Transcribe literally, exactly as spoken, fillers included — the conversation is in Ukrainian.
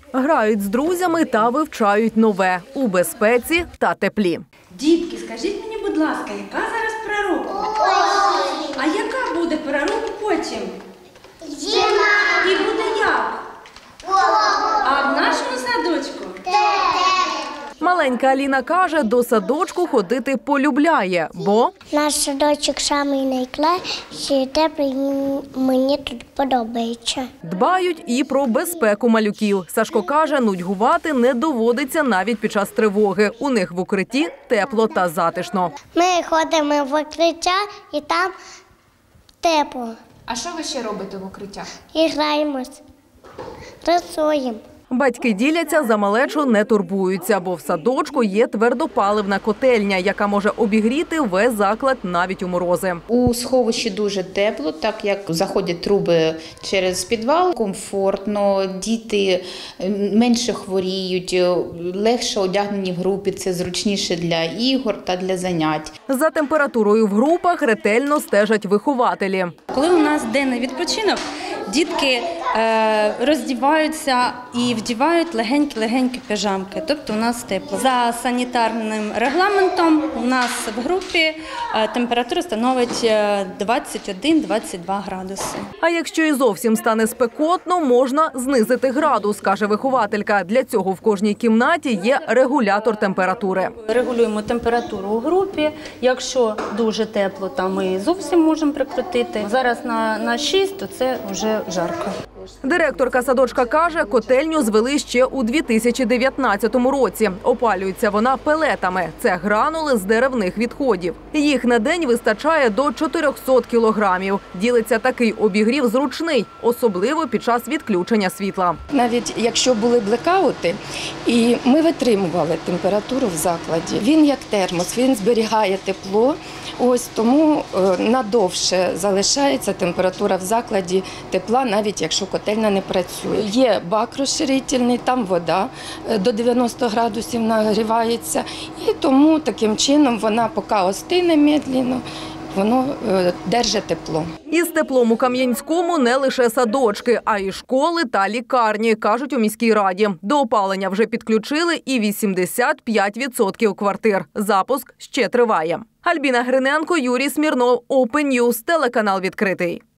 Грають з друзями та вивчають нове у безпеці та теплі. Дітки, скажіть мені, будь ласка, яка зараз пора року? Осінь. А яка буде пора року потім? Зима. І буде як? А в нашому садочку? Маленька Аліна каже, до садочку ходити полюбляє, бо Наш садочок самий найкращий, теплий, мені тут подобається. дбають і про безпеку малюків. Сашко каже, нудьгувати не доводиться навіть під час тривоги. У них в укритті тепло та затишно. Ми ходимо в укриття і там тепло. А що ви ще робите в укриттях? І граємось, рисуємо. Батьки діляться, за малечу не турбуються, бо в садочку є твердопаливна котельня, яка може обігріти весь заклад навіть у морози. У сховищі дуже тепло, так як заходять труби через підвал, комфортно, діти менше хворіють, легше одягнені в групі, це зручніше для ігор та для занять. За температурою в групах ретельно стежать вихователі. Коли у нас денний відпочинок, дітки е, роздіваються і вдівають легенькі-легенькі піжамки, тобто у нас тепло. За санітарним регламентом у нас в групі е, температура становить двадцять один - двадцять два градуси. А якщо і зовсім стане спекотно, можна знизити градус, каже вихователька. Для цього в кожній кімнаті є регулятор температури. Регулюємо температуру у групі. Якщо дуже тепло, то ми зовсім можемо прикрутити. Зараз на, на шість, то це вже жарко. Директорка садочка каже, котельню звели ще у дві тисячі дев'ятнадцятому році. Опалюється вона пелетами. Це гранули з деревних відходів. Їх на день вистачає до чотирьохсот кілограмів. Ділиться, такий обігрів зручний, особливо під час відключення світла. Навіть якщо були блекаути, і ми витримували температуру в закладі. Він як термос, він зберігає тепло, ось тому надовше залишається температура в закладі тепла, навіть якщо котельня не працює. Є бак розширительний, там вода до дев'яноста градусів нагрівається, і тому таким чином вона поки остине медленно, воно держить тепло. Із теплом у Кам'янському не лише садочки, а й школи та лікарні, кажуть у міській раді. До опалення вже підключили і вісімдесят п'ять відсотків квартир. Запуск ще триває. Альбіна Гриненко, Юрій Смірнов, Open News, телеканал «Відкритий».